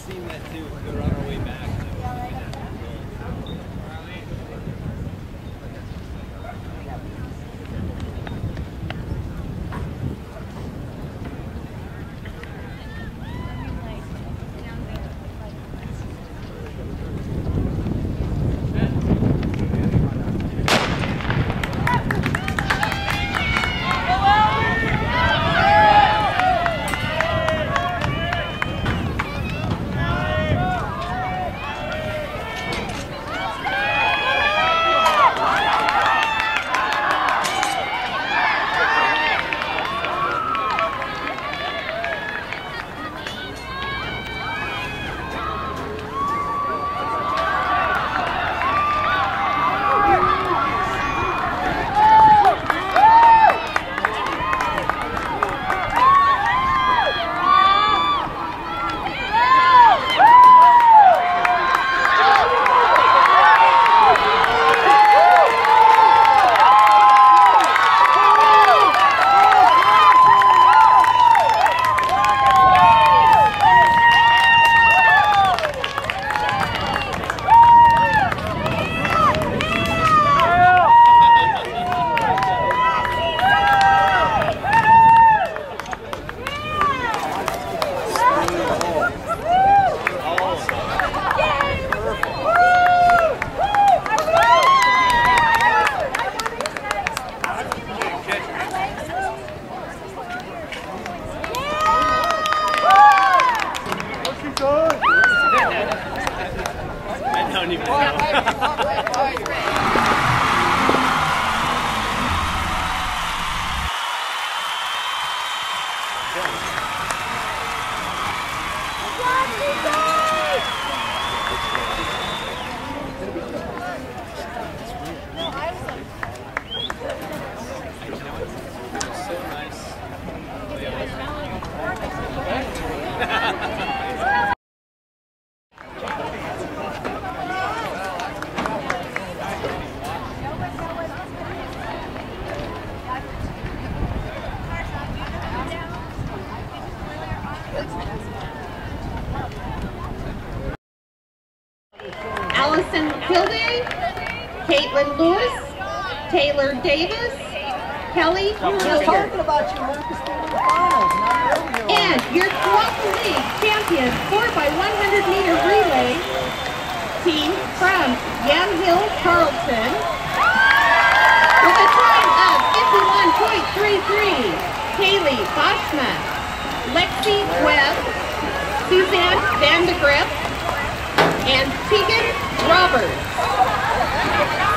seen that too. We were on our way back. I don't even know. Allison Kilday, Caitlin Lewis, Taylor Davis, Kelly Hilder. And your 12th league champion 4x100 meter relay team from Yamhill, Carlton, with a time of 51.33, Kaylee Boschma, Lexi Webb, Suzanne Vandegrift, and Tegan Roberts.